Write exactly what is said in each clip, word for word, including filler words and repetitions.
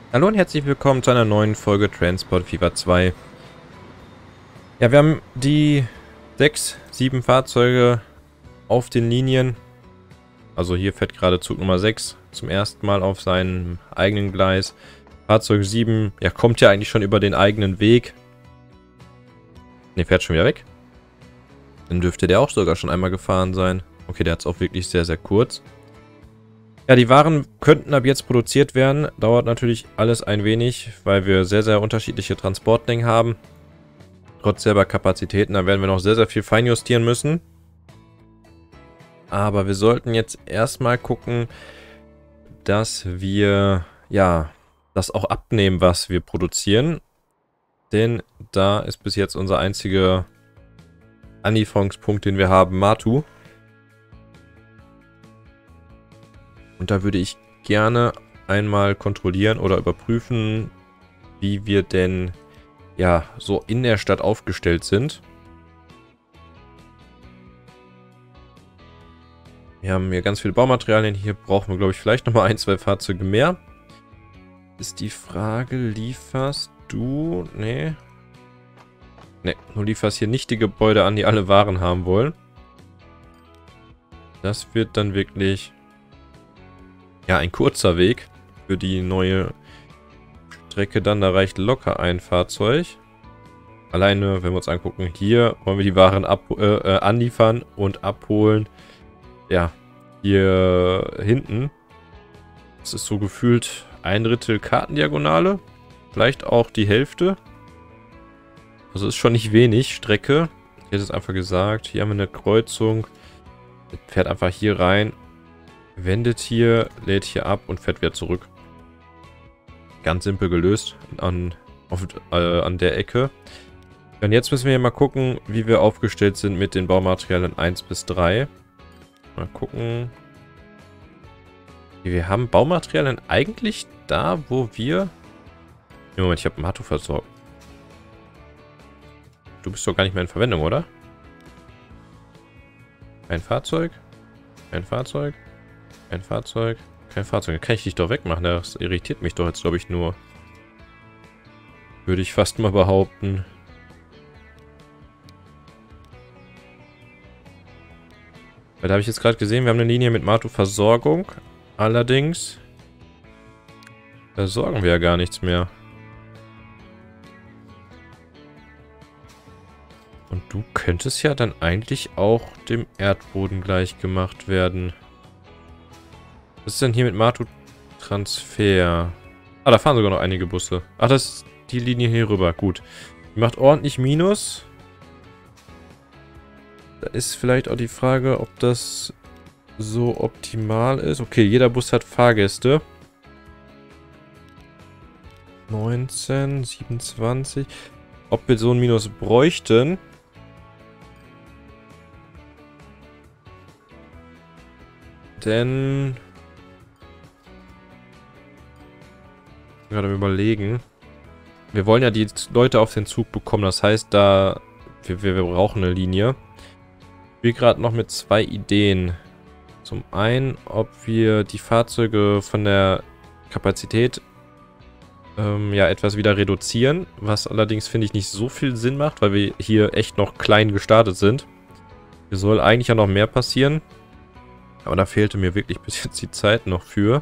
Hallo und herzlich willkommen zu einer neuen Folge Transport Fever zwei. Ja, wir haben die sechs, sieben Fahrzeuge auf den Linien. Also hier fährt gerade Zug Nummer sechs zum ersten Mal auf seinem eigenen Gleis. Fahrzeug sieben, ja, kommt ja eigentlich schon über den eigenen Weg. Ne, fährt schon wieder weg. Dann dürfte der auch sogar schon einmal gefahren sein. Okay, der hat es auch wirklich sehr, sehr kurz. Ja, die Waren könnten ab jetzt produziert werden. Dauert natürlich alles ein wenig, weil wir sehr, sehr unterschiedliche Transportlängen haben. Trotz selber Kapazitäten, da werden wir noch sehr, sehr viel feinjustieren müssen. Aber wir sollten jetzt erstmal gucken, dass wir, ja, das auch abnehmen, was wir produzieren. Denn da ist bis jetzt unser einziger Anlieferungspunkt, den wir haben, Matu. Und da würde ich gerne einmal kontrollieren oder überprüfen, wie wir denn ja so in der Stadt aufgestellt sind. Wir haben hier ganz viele Baumaterialien. Hier brauchen wir, glaube ich, vielleicht nochmal ein, zwei Fahrzeuge mehr. Ist die Frage, lieferst du... Nee. Nee, du lieferst hier nicht die Gebäude an, die alle Waren haben wollen. Das wird dann wirklich... ja, ein kurzer Weg für die neue Strecke dann. Da reicht locker ein Fahrzeug. Alleine, wenn wir uns angucken, hier wollen wir die Waren ab, äh, äh, anliefern und abholen. Ja, hier hinten. Das ist so gefühlt ein Drittel Kartendiagonale. Vielleicht auch die Hälfte. Also ist schon nicht wenig Strecke. Ich hätte es einfach gesagt. Hier haben wir eine Kreuzung. Das fährt einfach hier rein. Wendet hier, lädt hier ab und fährt wieder zurück. Ganz simpel gelöst an, auf, äh, an der Ecke. Und jetzt müssen wir hier mal gucken, wie wir aufgestellt sind mit den Baumaterialien eins bis drei. Mal gucken. Wir haben Baumaterialien eigentlich da, wo wir... Moment, ich habe Matu versorgt. Du bist doch gar nicht mehr in Verwendung, oder? Ein Fahrzeug. Ein Fahrzeug. Ein Fahrzeug. Kein Fahrzeug. Da kann ich dich doch wegmachen. Das irritiert mich doch jetzt, glaube ich, nur. Würde ich fast mal behaupten. Weil da habe ich jetzt gerade gesehen, wir haben eine Linie mit Matu-Versorgung. Allerdings versorgen wir ja gar nichts mehr. Und du könntest ja dann eigentlich auch dem Erdboden gleich gemacht werden. Was ist denn hier mit Matu-Transfer? Ah, da fahren sogar noch einige Busse. Ach, das ist die Linie hier rüber. Gut. Die macht ordentlich Minus. Da ist vielleicht auch die Frage, ob das so optimal ist. Okay, jeder Bus hat Fahrgäste. neunzehn, siebenundzwanzig. Ob wir so ein Minus bräuchten? Denn... gerade am Überlegen. Wir wollen ja die Leute auf den Zug bekommen. Das heißt, da wir, wir, wir brauchen eine Linie. Ich bin gerade noch mit zwei Ideen. Zum einen, ob wir die Fahrzeuge von der Kapazität ähm, ja etwas wieder reduzieren. Was allerdings, finde ich, nicht so viel Sinn macht, weil wir hier echt noch klein gestartet sind. Hier soll eigentlich ja noch mehr passieren. Aber da fehlte mir wirklich bis jetzt die Zeit noch für.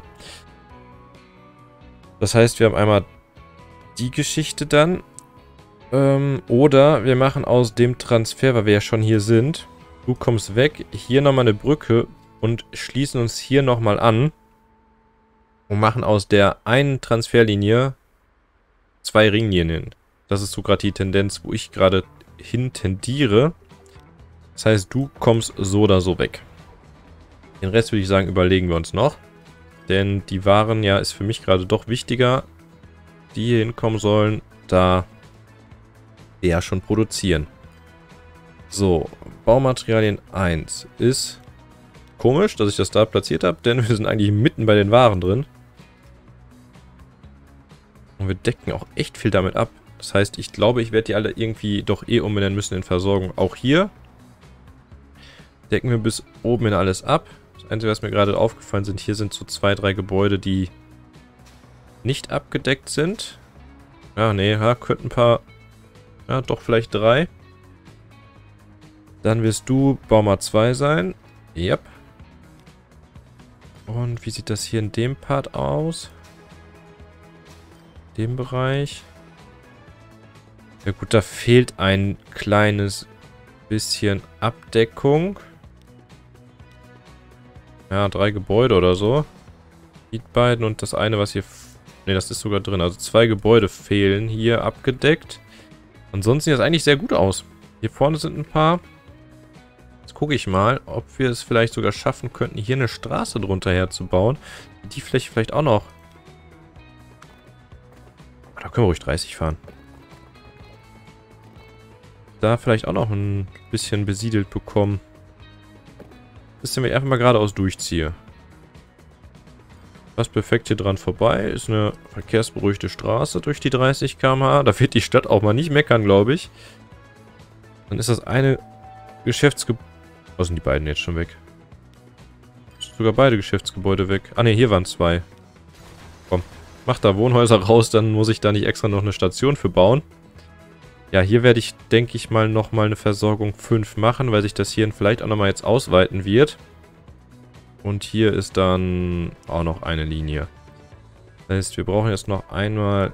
Das heißt, wir haben einmal die Geschichte dann. Ähm, oder wir machen aus dem Transfer, weil wir ja schon hier sind. Du kommst weg, hier nochmal eine Brücke und schließen uns hier nochmal an. Und machen aus der einen Transferlinie zwei Ringlinien. Das ist so gerade die Tendenz, wo ich gerade hin tendiere. Das heißt, du kommst so oder so weg. Den Rest würde ich sagen, überlegen wir uns noch. Denn die Waren, ja, ist für mich gerade doch wichtiger, die hier hinkommen sollen, da wir ja schon produzieren. So, Baumaterialien eins ist komisch, dass ich das da platziert habe, denn wir sind eigentlich mitten bei den Waren drin. Und wir decken auch echt viel damit ab. Das heißt, ich glaube, ich werde die alle irgendwie doch eh umbenennen müssen in Versorgung. Auch hier decken wir bis oben in alles ab. Das Einzige, was mir gerade aufgefallen sind, hier sind so zwei, drei Gebäude, die nicht abgedeckt sind. Ja, nee, ja, könnten ein paar... Ja, doch vielleicht drei. Dann wirst du Baumer zwei sein. Yep. Und wie sieht das hier in dem Part aus? Dem Bereich. Ja gut, da fehlt ein kleines bisschen Abdeckung. Ja, drei Gebäude oder so. Die beiden und das eine, was hier... Ne, das ist sogar drin. Also zwei Gebäude fehlen hier abgedeckt. Ansonsten sieht das eigentlich sehr gut aus. Hier vorne sind ein paar. Jetzt gucke ich mal, ob wir es vielleicht sogar schaffen könnten, hier eine Straße drunter herzubauen. Die Fläche vielleicht auch noch. Da können wir ruhig dreißig fahren. Da vielleicht auch noch ein bisschen besiedelt bekommen. Das ist, wenn ich einfach mal geradeaus durchziehe. Passt perfekt hier dran vorbei. Ist eine verkehrsberuhigte Straße durch die dreißig Kilometer pro Stunde. Da wird die Stadt auch mal nicht meckern, glaube ich. Dann ist das eine Geschäftsgebäude... Wo sind die beiden jetzt schon weg? Sogar beide Geschäftsgebäude weg. Ah ne, hier waren zwei. Komm, mach da Wohnhäuser raus, dann muss ich da nicht extra noch eine Station für bauen. Ja, hier werde ich, denke ich mal, nochmal eine Versorgung fünf machen, weil sich das hier vielleicht auch nochmal jetzt ausweiten wird. Und hier ist dann auch noch eine Linie. Das heißt, wir brauchen jetzt noch einmal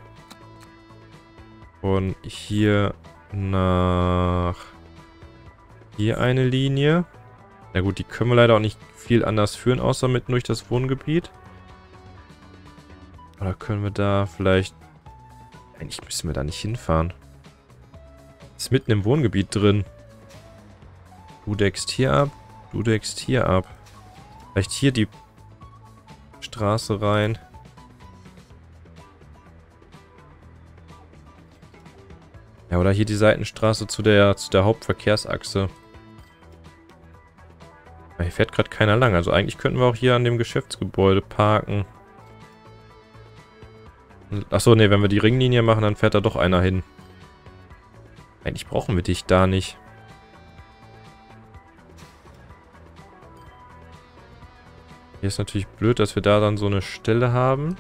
von hier nach hier eine Linie. Na gut, die können wir leider auch nicht viel anders führen, außer mitten durch das Wohngebiet. Oder können wir da vielleicht... Eigentlich müssen wir da nicht hinfahren. Ist mitten im Wohngebiet drin. Du deckst hier ab, du deckst hier ab. Vielleicht hier die Straße rein. Ja, oder hier die Seitenstraße zu der, zu der Hauptverkehrsachse. Hier fährt gerade keiner lang. Also eigentlich könnten wir auch hier an dem Geschäftsgebäude parken. Achso, ne, wenn wir die Ringlinie machen, dann fährt da doch einer hin. Eigentlich brauchen wir dich da nicht. Hier ist natürlich blöd, dass wir da dann so eine Stelle haben.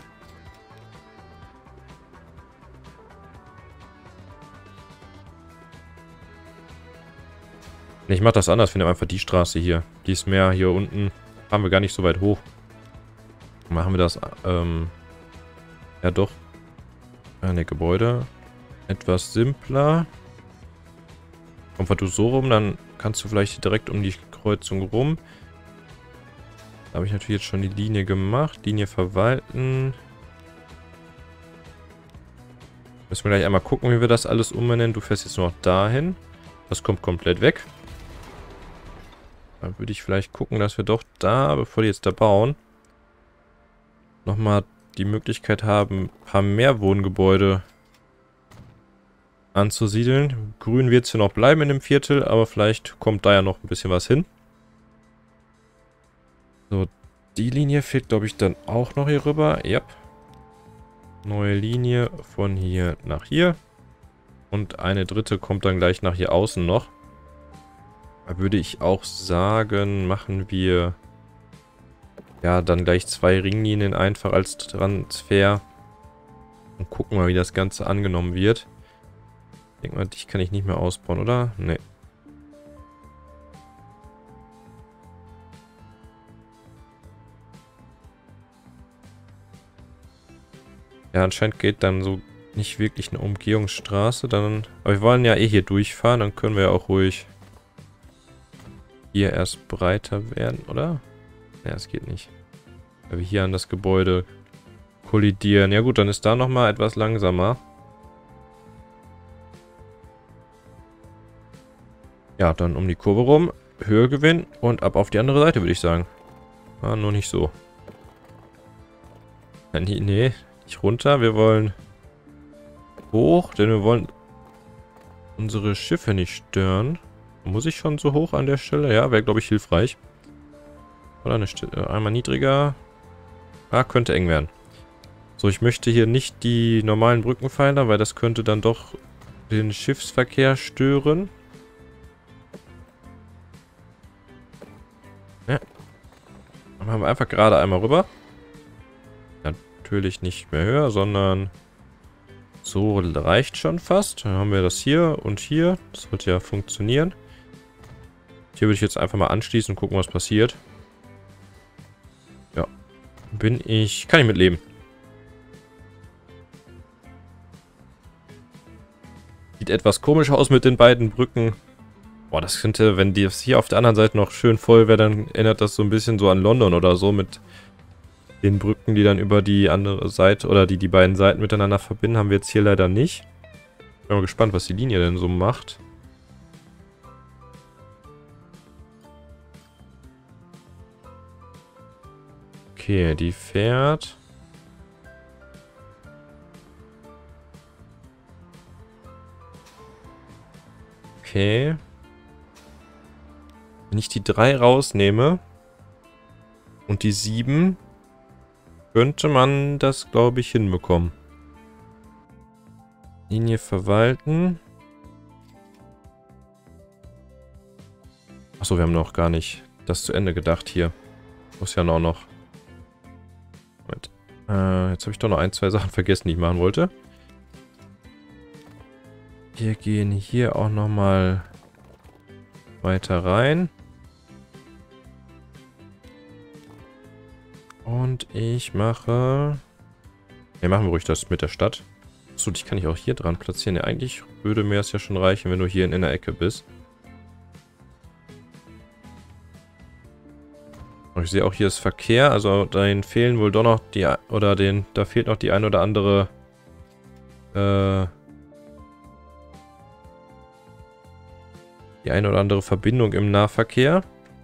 Ne, ich mach das anders. Ich finde einfach die Straße hier. Die ist mehr hier unten. Haben wir gar nicht so weit hoch. Machen wir das, ähm... ja doch. Eine Gebäude. Etwas simpler. Kommt du so rum, dann kannst du vielleicht direkt um die Kreuzung rum. Da habe ich natürlich jetzt schon die Linie gemacht. Linie verwalten. Müssen wir gleich einmal gucken, wie wir das alles umbenennen. Du fährst jetzt nur noch dahin. Das kommt komplett weg. Dann würde ich vielleicht gucken, dass wir doch da, bevor die jetzt da bauen, nochmal die Möglichkeit haben, ein paar mehr Wohngebäude anzusiedeln. Grün wird es hier noch bleiben in dem Viertel, aber vielleicht kommt da ja noch ein bisschen was hin. So, die Linie fehlt, glaube ich, dann auch noch hier rüber. Ja. Neue Linie von hier nach hier. Und eine dritte kommt dann gleich nach hier außen noch. Da würde ich auch sagen, machen wir ja dann gleich zwei Ringlinien einfach als Transfer. Und gucken mal, wie das Ganze angenommen wird. Ich denke mal, dich kann ich nicht mehr ausbauen, oder? Nee. Ja, anscheinend geht dann so nicht wirklich eine Umgehungsstraße. Dann, aber wir wollen ja eh hier durchfahren, dann können wir ja auch ruhig hier erst breiter werden, oder? Ja, es geht nicht. Weil wir hier an das Gebäude kollidieren. Ja gut, dann ist da nochmal etwas langsamer. Ja, dann um die Kurve rum, Höhe gewinnen und ab auf die andere Seite, würde ich sagen. Ah, nur nicht so. Ja, nee, nee, nicht runter. Wir wollen hoch, denn wir wollen unsere Schiffe nicht stören. Muss ich schon so hoch an der Stelle? Ja, wäre, glaube ich, hilfreich. Oder eine Stelle, einmal niedriger. Ah, könnte eng werden. So, ich möchte hier nicht die normalen Brückenpfeiler, weil das könnte dann doch den Schiffsverkehr stören. Ja. Dann machen wir einfach gerade einmal rüber. Natürlich nicht mehr höher, sondern so reicht schon fast. Dann haben wir das hier und hier. Das sollte ja funktionieren. Hier würde ich jetzt einfach mal anschließen und gucken, was passiert. Ja. Bin ich... Kann ich mitleben. Sieht etwas komisch aus mit den beiden Brücken. Boah, das könnte, wenn das hier auf der anderen Seite noch schön voll wäre, dann erinnert das so ein bisschen so an London oder so mit den Brücken, die dann über die andere Seite oder die die beiden Seiten miteinander verbinden, haben wir jetzt hier leider nicht. Bin mal gespannt, was die Linie denn so macht. Okay, die fährt. Okay. Wenn ich die drei rausnehme und die sieben, könnte man das, glaube ich, hinbekommen. Linie verwalten. Achso, wir haben noch gar nicht das zu Ende gedacht hier. Muss ja noch noch. Moment. Äh, jetzt habe ich doch noch ein, zwei Sachen vergessen, die ich machen wollte. Wir gehen hier auch nochmal weiter rein. Und ich mache... Ne, machen wir ruhig das mit der Stadt. Achso, dich kann ich auch hier dran platzieren. Ja, eigentlich würde mir das ja schon reichen, wenn du hier in, in der Ecke bist. Und ich sehe auch, hier ist Verkehr. Also, da fehlen wohl doch noch die... Oder den... Da fehlt noch die ein oder andere... Äh... Die eine oder andere Verbindung im Nahverkehr.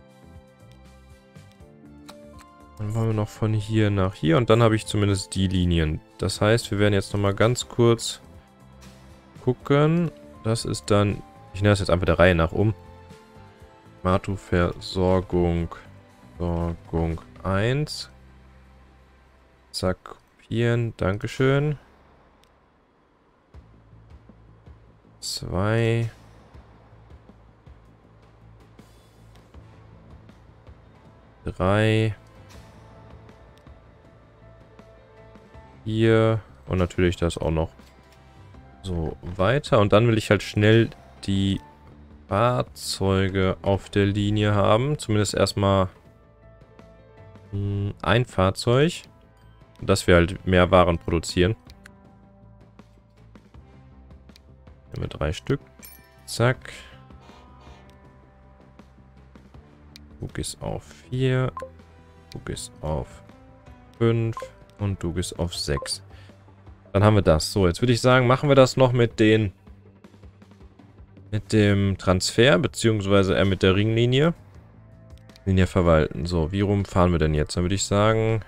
Dann wollen wir noch von hier nach hier und dann habe ich zumindest die Linien. Das heißt, wir werden jetzt nochmal ganz kurz gucken. Das ist dann, ich nenne das jetzt einfach der Reihe nach um. Matu-Versorgung, Versorgung eins. Zack, kopieren, Dankeschön. zwei. drei. Hier und natürlich das auch noch so weiter. Und dann will ich halt schnell die Fahrzeuge auf der Linie haben. Zumindest erstmal mh, ein Fahrzeug. Dass wir halt mehr Waren produzieren. Hier haben wir drei Stück. Zack. Du gehst auf vier. Du gehst auf fünf. Und du gehst auf sechs. Dann haben wir das. So, jetzt würde ich sagen, machen wir das noch mit den... Mit dem Transfer, beziehungsweise eher mit der Ringlinie. Linie verwalten. So, wie rum fahren wir denn jetzt? Dann würde ich sagen...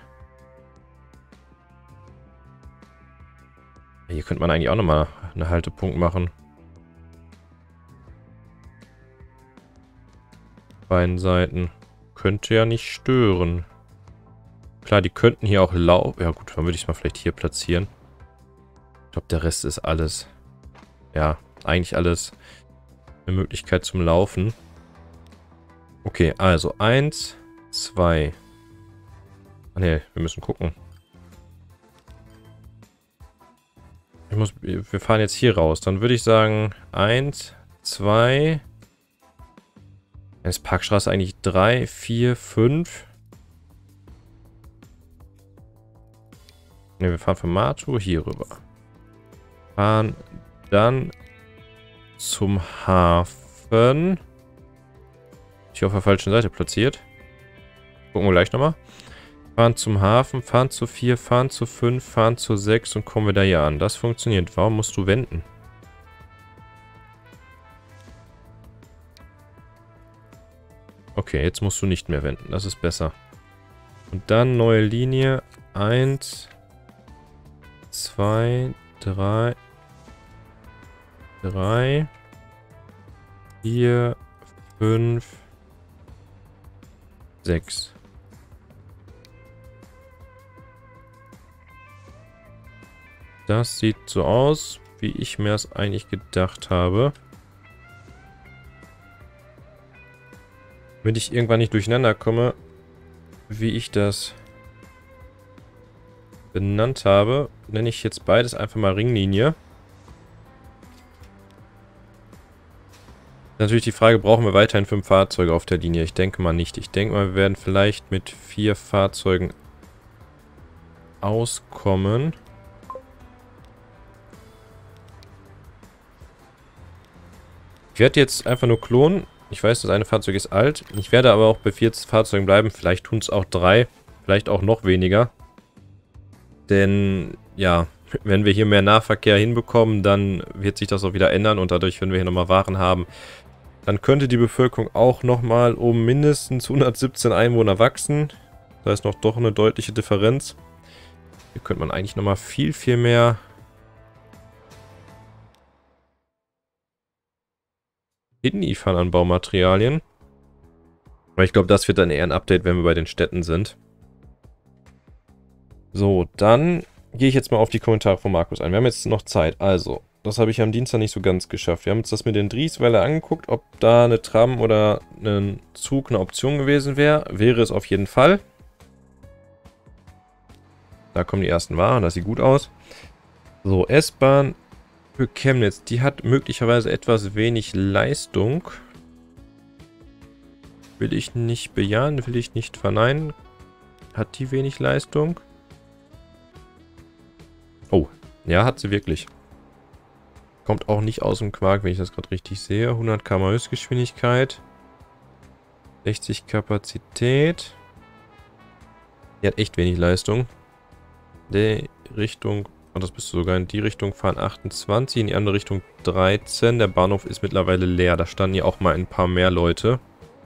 Hier könnte man eigentlich auch nochmal einen Haltepunkt machen. Beiden Seiten. Könnte ja nicht stören. Klar, die könnten hier auch laufen. Ja gut, dann würde ich es mal vielleicht hier platzieren. Ich glaube, der Rest ist alles... Ja, eigentlich alles eine Möglichkeit zum Laufen. Okay, also eins, zwei. Ah ne, wir müssen gucken. Ich muss, wir fahren jetzt hier raus. Dann würde ich sagen eins, zwei. Ist Parkstraße eigentlich drei, vier, fünf. Ne, wir fahren von Matu hier rüber. Fahren dann zum Hafen. Ich auf der falschen Seite platziert. Gucken wir gleich nochmal. Fahren zum Hafen, fahren zu vier, fahren zu fünf, fahren zu sechs und kommen wir da hier an. Das funktioniert. Warum musst du wenden? Okay, jetzt musst du nicht mehr wenden. Das ist besser. Und dann neue Linie. eins, zwei, drei, drei, vier, fünf, sechs. Das sieht so aus, wie ich mir es eigentlich gedacht habe. Wenn ich irgendwann nicht durcheinander komme, wie ich das benannt habe, nenne ich jetzt beides einfach mal Ringlinie. Natürlich die Frage, brauchen wir weiterhin fünf Fahrzeuge auf der Linie? Ich denke mal nicht. Ich denke mal, wir werden vielleicht mit vier Fahrzeugen auskommen. Ich werde jetzt einfach nur klonen. Ich weiß, das eine Fahrzeug ist alt. Ich werde aber auch bei vier Fahrzeugen bleiben. Vielleicht tun es auch drei. Vielleicht auch noch weniger. Denn, ja, wenn wir hier mehr Nahverkehr hinbekommen, dann wird sich das auch wieder ändern. Und dadurch, wenn wir hier nochmal Waren haben, dann könnte die Bevölkerung auch nochmal um mindestens hundertsiebzehn Einwohner wachsen. Da ist noch doch eine deutliche Differenz. Hier könnte man eigentlich nochmal viel, viel mehr hinliefern an Baumaterialien. Aber ich glaube, das wird dann eher ein Update, wenn wir bei den Städten sind. So, dann gehe ich jetzt mal auf die Kommentare von Markus ein. Wir haben jetzt noch Zeit. Also, das habe ich am Dienstag nicht so ganz geschafft. Wir haben uns das mit den Driesweiler angeguckt, ob da eine Tram oder ein Zug eine Option gewesen wäre. Wäre es auf jeden Fall. Da kommen die ersten Waren, das sieht gut aus. So, S-Bahn für Chemnitz. Die hat möglicherweise etwas wenig Leistung. Will ich nicht bejahen, will ich nicht verneinen. Hat die wenig Leistung? Oh, ja, hat sie wirklich. Kommt auch nicht aus dem Quark, wenn ich das gerade richtig sehe. hundert Kilometer pro Stunde Höchstgeschwindigkeit. sechzig Kapazität. Die hat echt wenig Leistung. Die Richtung, oh, das bist du sogar in die Richtung fahren achtundzwanzig, in die andere Richtung dreizehn. Der Bahnhof ist mittlerweile leer. Da standen ja auch mal ein paar mehr Leute.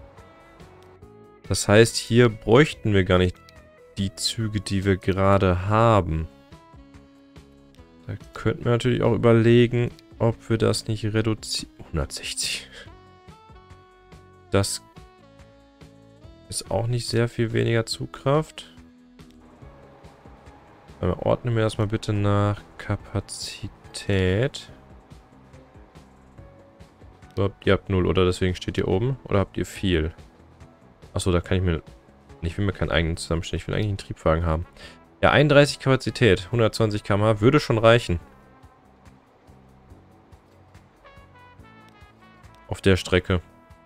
Das heißt, hier bräuchten wir gar nicht die Züge, die wir gerade haben. Da könnten wir natürlich auch überlegen, ob wir das nicht reduzieren. hundertsechzig. Das ist auch nicht sehr viel weniger Zugkraft. Aber ordnen wir das mal bitte nach Kapazität. So, ihr habt null, oder? Deswegen steht hier oben. Oder habt ihr viel? Achso, da kann ich mir... Ich will mir keinen eigenen zusammenstellen. Ich will eigentlich einen Triebwagen haben. Ja, einunddreißig Kapazität. hundertzwanzig Kilometer pro Stunde würde schon reichen. Auf der Strecke.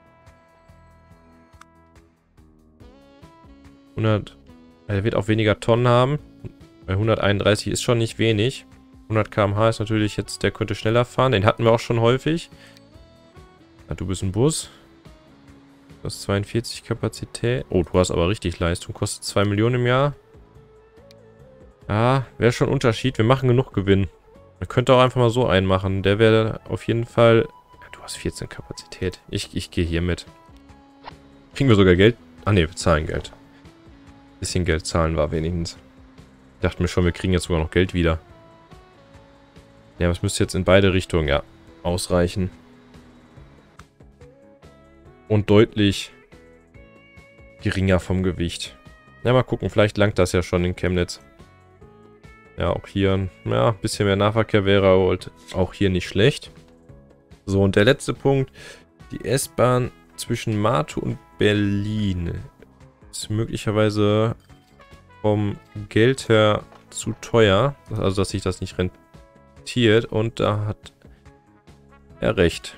hundert... Er wird auch weniger Tonnen haben. Bei hunderteinunddreißig ist schon nicht wenig. hundert Kilometer pro Stunde ist natürlich jetzt... Der könnte schneller fahren. Den hatten wir auch schon häufig. Ja, du bist ein Bus. Du hast zweiundvierzig Kapazität. Oh, du hast aber richtig Leistung. Kostet zwei Millionen im Jahr. Ja, wäre schon ein Unterschied. Wir machen genug Gewinn. Man könnte auch einfach mal so einen machen. Der wäre auf jeden Fall... Ja, du hast vierzehn Kapazität. Ich, ich gehe hier mit. Kriegen wir sogar Geld? Ah ne, wir zahlen Geld. Bisschen Geld zahlen war wenigstens. Ich dachte mir schon, wir kriegen jetzt sogar noch Geld wieder. Ja, aber es müsste jetzt in beide Richtungen, ja, ausreichen. Und deutlich geringer vom Gewicht. Ja, mal gucken, vielleicht langt das ja schon in Chemnitz. Ja, auch hier, ja, ein bisschen mehr Nahverkehr wäre halt auch hier nicht schlecht. So, und der letzte Punkt. Die S-Bahn zwischen Martu und Berlin ist möglicherweise vom Geld her zu teuer. Also, dass sich das nicht rentiert. Und da hat er recht.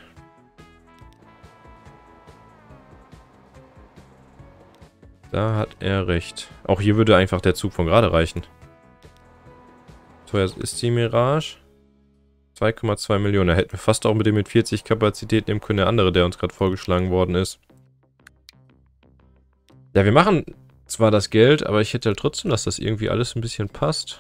Da hat er recht. Auch hier würde einfach der Zug von gerade reichen. Teuer ist die Mirage. zwei Komma zwei Millionen. Da hätten wir fast auch mit dem mit vierzig Kapazität nehmen können. Der andere, der uns gerade vorgeschlagen worden ist. Ja, wir machen zwar das Geld, aber ich hätte halt trotzdem, dass das irgendwie alles ein bisschen passt.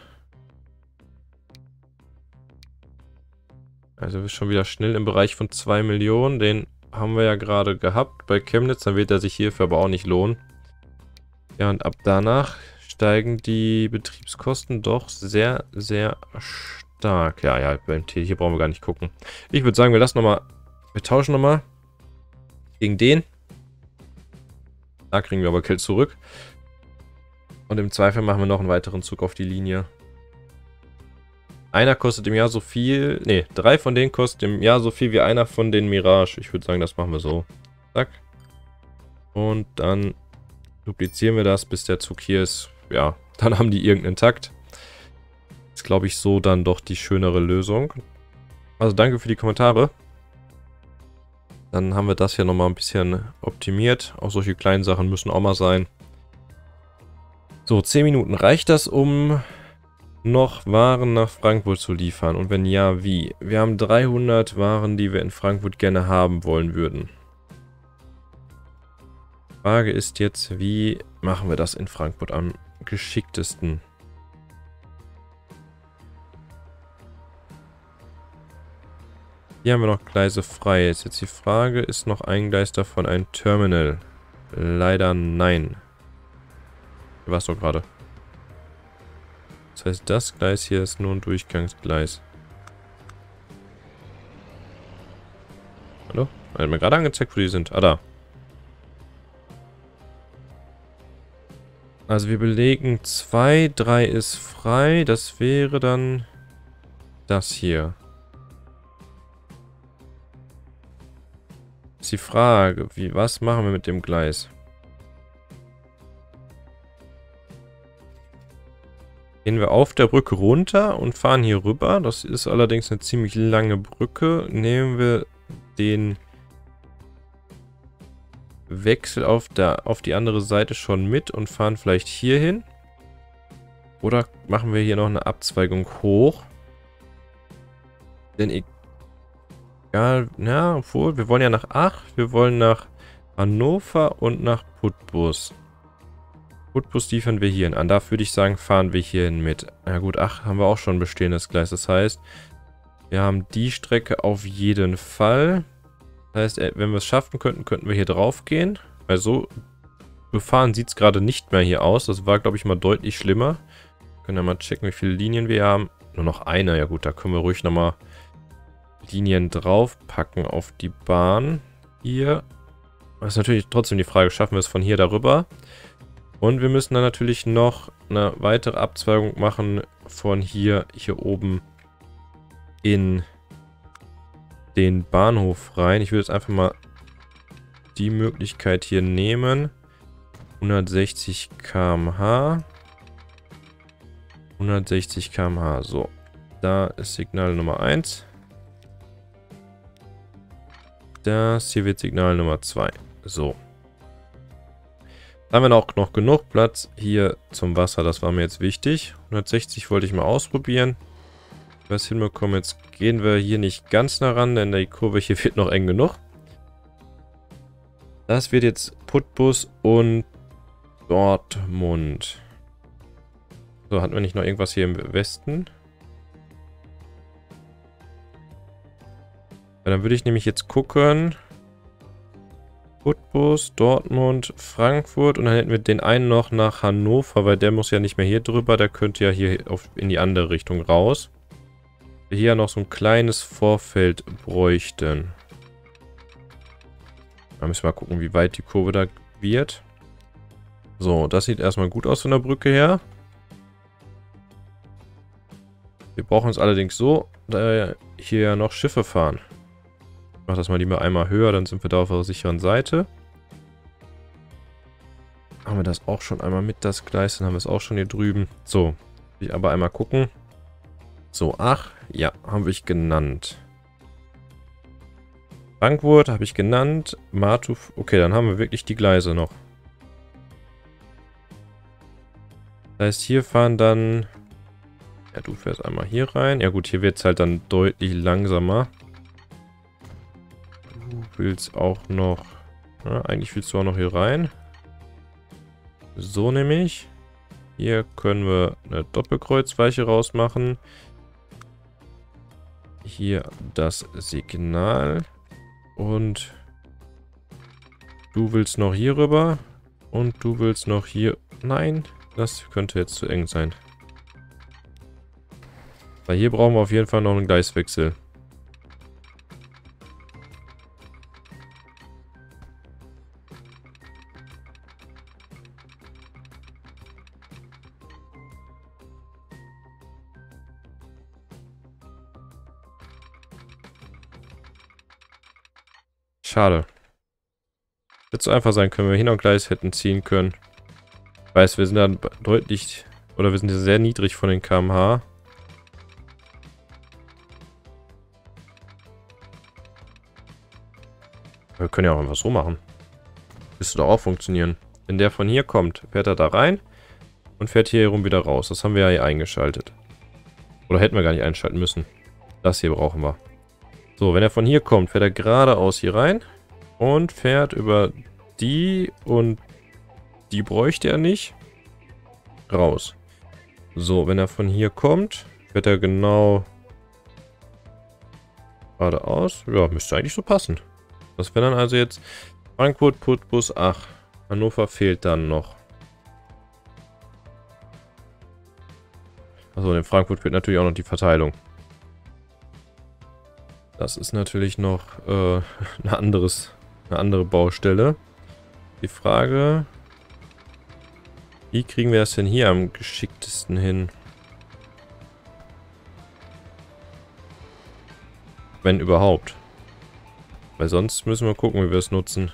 Also wir sind schon wieder schnell im Bereich von zwei Millionen. Den haben wir ja gerade gehabt bei Chemnitz. Dann wird er sich hierfür aber auch nicht lohnen. Ja, und ab danach steigen die Betriebskosten doch sehr, sehr stark. Ja, ja, beim T, hier brauchen wir gar nicht gucken. Ich würde sagen, wir lassen nochmal, wir tauschen nochmal gegen den. Da kriegen wir aber Geld zurück. Und im Zweifel machen wir noch einen weiteren Zug auf die Linie. Einer kostet im Jahr so viel, ne, drei von denen kosten im Jahr so viel wie einer von den Mirage. Ich würde sagen, das machen wir so. Zack. Und dann duplizieren wir das, bis der Zug hier ist. Ja, dann haben die irgendeinen Takt. ist, glaube ich, so dann doch die schönere Lösung. Also danke für die Kommentare. Dann haben wir das hier nochmal ein bisschen optimiert. Auch solche kleinen Sachen müssen auch mal sein. So, zehn Minuten. Reicht das, um noch Waren nach Frankfurt zu liefern? Und wenn ja, wie? Wir haben dreihundert Waren, die wir in Frankfurt gerne haben wollen würden. Die Frage ist jetzt, wie machen wir das in Frankfurt am geschicktesten? Hier haben wir noch Gleise frei. Ist jetzt die Frage, ist noch ein Gleis davon ein Terminal? Leider nein. Hier war es doch gerade. Das heißt, das Gleis hier ist nur ein Durchgangsgleis. Hallo? Er hat mir gerade angezeigt, wo die sind. Ah, da. Also wir belegen zwei, drei ist frei. Das wäre dann das hier. Ist die Frage, wie, was machen wir mit dem Gleis? Gehen wir auf der Brücke runter und fahren hier rüber. Das ist allerdings eine ziemlich lange Brücke. Nehmen wir den Wechsel auf, der, auf die andere Seite schon mit und fahren vielleicht hier hin. Oder machen wir hier noch eine Abzweigung hoch. Denn egal, na, obwohl, wir wollen ja nach Ach, wir wollen nach Hannover und nach Putbus. Putbus liefern wir hierhin an. Da würde ich sagen, fahren wir hierhin mit. Na gut, Ach haben wir auch schon ein bestehendes Gleis. Das heißt, wir haben die Strecke auf jeden Fall. Das heißt, wenn wir es schaffen könnten, könnten wir hier drauf gehen. Weil so befahren sieht es gerade nicht mehr hier aus. Das war, glaube ich, mal deutlich schlimmer. Wir können ja mal checken, wie viele Linien wir haben. Nur noch eine. Ja gut, da können wir ruhig nochmal Linien draufpacken auf die Bahn. Hier. Das ist natürlich trotzdem die Frage, schaffen wir es von hier darüber? Und wir müssen dann natürlich noch eine weitere Abzweigung machen von hier, hier oben in den Bahnhof rein. Ich würde jetzt einfach mal die Möglichkeit hier nehmen. hundertsechzig Kilometer pro Stunde. hundertsechzig Kilometer pro Stunde. So, da ist Signal Nummer eins. Das hier wird Signal Nummer zwei. So. Da haben wir auch noch genug Platz hier zum Wasser. Das war mir jetzt wichtig. hundertsechzig wollte ich mal ausprobieren. Was hinbekommen. Jetzt gehen wir hier nicht ganz nah ran, denn die Kurve hier wird noch eng genug. Das wird jetzt Putbus und Dortmund. So, hatten wir nicht noch irgendwas hier im Westen? Ja, dann würde ich nämlich jetzt gucken. Putbus, Dortmund, Frankfurt und dann hätten wir den einen noch nach Hannover, weil der muss ja nicht mehr hier drüber, der könnte ja hier auf, in die andere Richtung raus. Wir hier noch so ein kleines Vorfeld bräuchten. Da müssen wir mal gucken, wie weit die Kurve da wird. So, das sieht erstmal gut aus von der Brücke her. Wir brauchen es allerdings so, da hier ja noch Schiffe fahren. Ich mache das mal lieber einmal höher, dann sind wir da auf der sicheren Seite. Haben wir das auch schon einmal mit, das Gleis, dann haben wir es auch schon hier drüben. So, will ich aber einmal gucken. So, ach, ja, haben wir genannt. Frankfurt habe ich genannt. Martuf, okay, dann haben wir wirklich die Gleise noch. Das heißt, hier fahren dann... Ja, du fährst einmal hier rein. Ja gut, hier wird es halt dann deutlich langsamer. Du willst auch noch... Ja, eigentlich willst du auch noch hier rein. So nämlich. Hier können wir eine Doppelkreuzweiche rausmachen. Hier das Signal. Und du willst noch hier rüber. Und du willst noch hier... Nein, das könnte jetzt zu eng sein. Weil hier brauchen wir auf jeden Fall noch einen Gleiswechsel. Schade. Hätte so einfach sein können, wenn wir hier noch ein Gleis hätten ziehen können. Ich weiß, wir sind dann deutlich, oder wir sind sehr niedrig von den Kilometer pro Stunde. Wir können ja auch einfach so machen. Müsste doch auch funktionieren. Wenn der von hier kommt, fährt er da rein und fährt hier herum wieder raus. Das haben wir ja hier eingeschaltet. Oder hätten wir gar nicht einschalten müssen. Das hier brauchen wir. So, wenn er von hier kommt, fährt er geradeaus hier rein und fährt über die und die bräuchte er nicht raus. So, wenn er von hier kommt, fährt er genau geradeaus. Ja, müsste eigentlich so passen. Das wäre dann also jetzt Frankfurt, Putbus, ach, Hannover fehlt dann noch. Achso, in Frankfurt fehlt natürlich auch noch die Verteilung. Das ist natürlich noch äh, eine, anderes, eine andere Baustelle. Die Frage, wie kriegen wir das denn hier am geschicktesten hin? Wenn überhaupt. Weil sonst müssen wir gucken, wie wir es nutzen.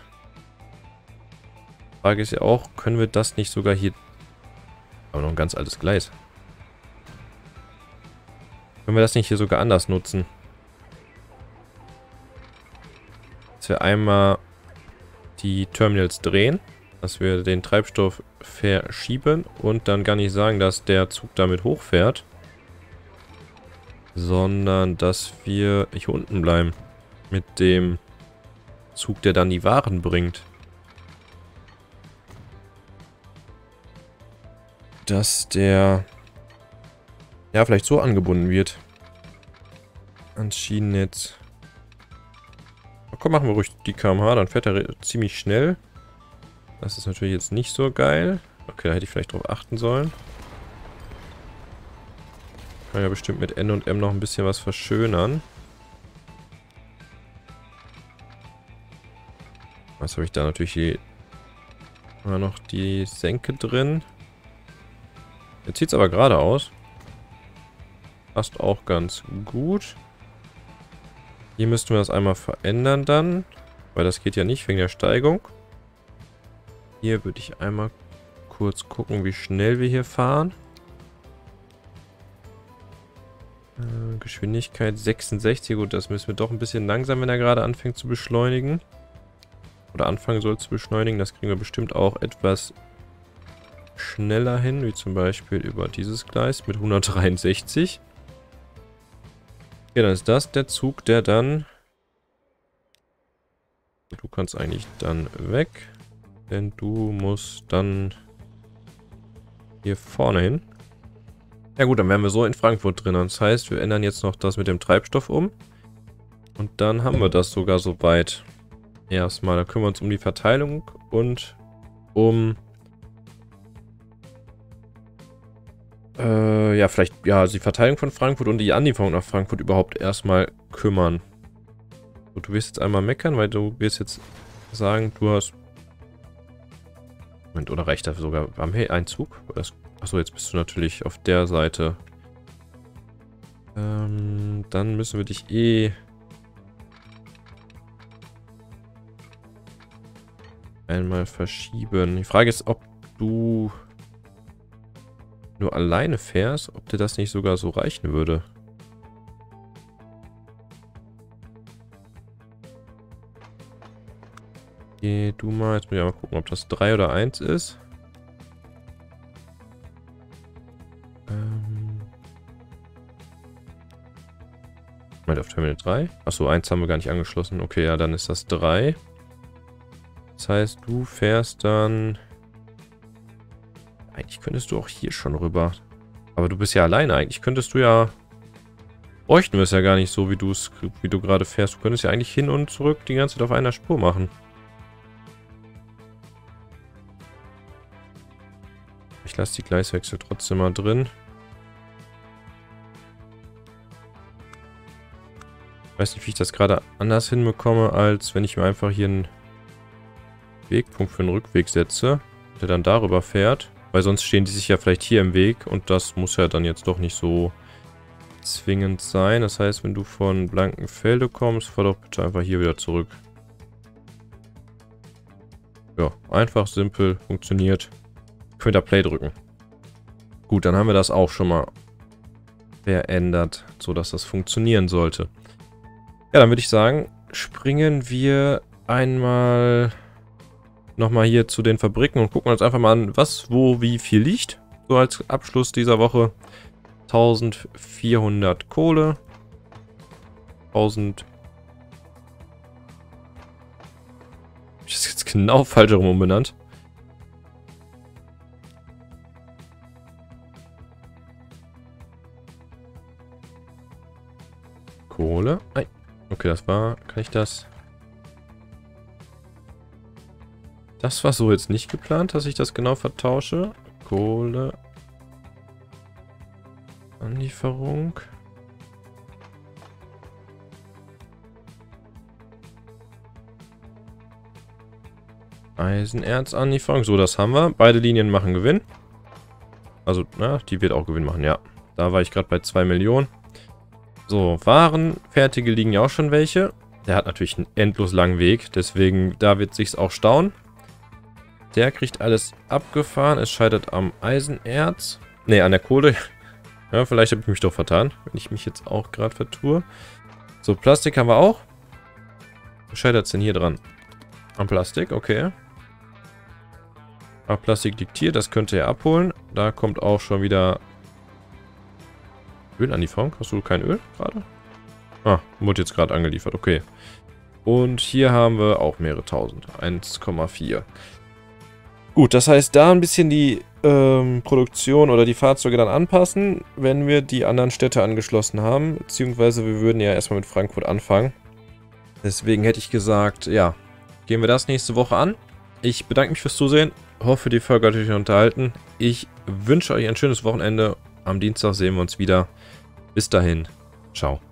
Die Frage ist ja auch, können wir das nicht sogar hier... Aber noch ein ganz altes Gleis. Können wir das nicht hier sogar anders nutzen? Dass wir einmal die Terminals drehen, dass wir den Treibstoff verschieben und dann gar nicht sagen, dass der Zug damit hochfährt, sondern dass wir hier unten bleiben mit dem Zug, der dann die Waren bringt. Dass der ja vielleicht so angebunden wird ans Schienennetz. Na komm, machen wir ruhig die Kilometer pro Stunde, dann fährt er ziemlich schnell. Das ist natürlich jetzt nicht so geil. Okay, da hätte ich vielleicht drauf achten sollen. Kann ja bestimmt mit N und M noch ein bisschen was verschönern. Was habe ich da natürlich hier immer noch die Senke drin. Jetzt sieht es aber gerade aus. Passt auch ganz gut. Hier müssten wir das einmal verändern dann. Weil das geht ja nicht wegen der Steigung. Hier würde ich einmal kurz gucken, wie schnell wir hier fahren. Äh, Geschwindigkeit sechsundsechzig. Gut, das müssen wir doch ein bisschen langsam, wenn er gerade anfängt zu beschleunigen. Oder anfangen soll zu beschleunigen. Das kriegen wir bestimmt auch etwas schneller hin. Wie zum Beispiel über dieses Gleis mit hundertdreiundsechzig. Ja, dann ist das der Zug, der dann... Du kannst eigentlich dann weg. Denn du musst dann hier vorne hin. Ja gut, dann wären wir so in Frankfurt drin. Das heißt, wir ändern jetzt noch das mit dem Treibstoff um. Und dann haben wir das sogar soweit. Erstmal, da kümmern wir uns um die Verteilung und um... Äh, ja, vielleicht, ja, die Verteilung von Frankfurt und die Anlieferung nach Frankfurt überhaupt erstmal kümmern. So, du wirst jetzt einmal meckern, weil du wirst jetzt sagen, du hast... Moment, oder reicht das sogar? Haben wir einen Zug? Achso, jetzt bist du natürlich auf der Seite. Ähm, dann müssen wir dich eh... einmal verschieben. Die Frage ist, ob du nur alleine fährst, ob dir das nicht sogar so reichen würde. Geh du mal, jetzt muss ich mal gucken, ob das drei oder eins ist. Ähm. Moment, auf Terminal drei. Achso, eins haben wir gar nicht angeschlossen. Okay, ja, dann ist das drei. Das heißt, du fährst dann... Eigentlich könntest du auch hier schon rüber. Aber du bist ja alleine. Eigentlich könntest du ja... Bräuchten wir es ja gar nicht so, wie du es, wie du gerade fährst. Du könntest ja eigentlich hin und zurück die ganze Zeit auf einer Spur machen. Ich lasse die Gleiswechsel trotzdem mal drin. Ich weiß nicht, wie ich das gerade anders hinbekomme, als wenn ich mir einfach hier einen Wegpunkt für den Rückweg setze, der dann darüber fährt. Weil sonst stehen die sich ja vielleicht hier im Weg und das muss ja dann jetzt doch nicht so zwingend sein. Das heißt, wenn du von Blankenfelde kommst, fahr doch bitte einfach hier wieder zurück. Ja, einfach, simpel, funktioniert. Könnt ihr Play drücken. Gut, dann haben wir das auch schon mal verändert, sodass das funktionieren sollte. Ja, dann würde ich sagen, springen wir einmal nochmal hier zu den Fabriken und gucken uns einfach mal an, was, wo, wie viel liegt. So als Abschluss dieser Woche. eintausendvierhundert Kohle. tausend. Ich das jetzt genau falsch herum umbenannt. Kohle. Nein. Okay, das war. Kann ich das? Das war so jetzt nicht geplant, dass ich das genau vertausche. Kohle. Anlieferung. Eisenerzanlieferung. So, das haben wir. Beide Linien machen Gewinn. Also, na, die wird auch Gewinn machen, ja. Da war ich gerade bei zwei Millionen. So, Waren, fertige liegen ja auch schon welche. Der hat natürlich einen endlos langen Weg, deswegen da wird sich's auch stauen. Der kriegt alles abgefahren. Es scheitert am Eisenerz. Ne, an der Kohle. Ja, vielleicht habe ich mich doch vertan, wenn ich mich jetzt auch gerade vertue. So, Plastik haben wir auch. Wo scheitert es denn hier dran? Am Plastik, okay. Aber Plastik liegt hier, das könnt ihr abholen. Da kommt auch schon wieder Ölanlieferung. Hast du kein Öl gerade? Ah, wurde jetzt gerade angeliefert, okay. Und hier haben wir auch mehrere tausend. eins Komma vier. Gut, das heißt, da ein bisschen die ähm, Produktion oder die Fahrzeuge dann anpassen, wenn wir die anderen Städte angeschlossen haben. Beziehungsweise wir würden ja erstmal mit Frankfurt anfangen. Deswegen hätte ich gesagt, ja, gehen wir das nächste Woche an. Ich bedanke mich fürs Zusehen. Hoffe, die Folge hat euch unterhalten. Ich wünsche euch ein schönes Wochenende. Am Dienstag sehen wir uns wieder. Bis dahin. Ciao.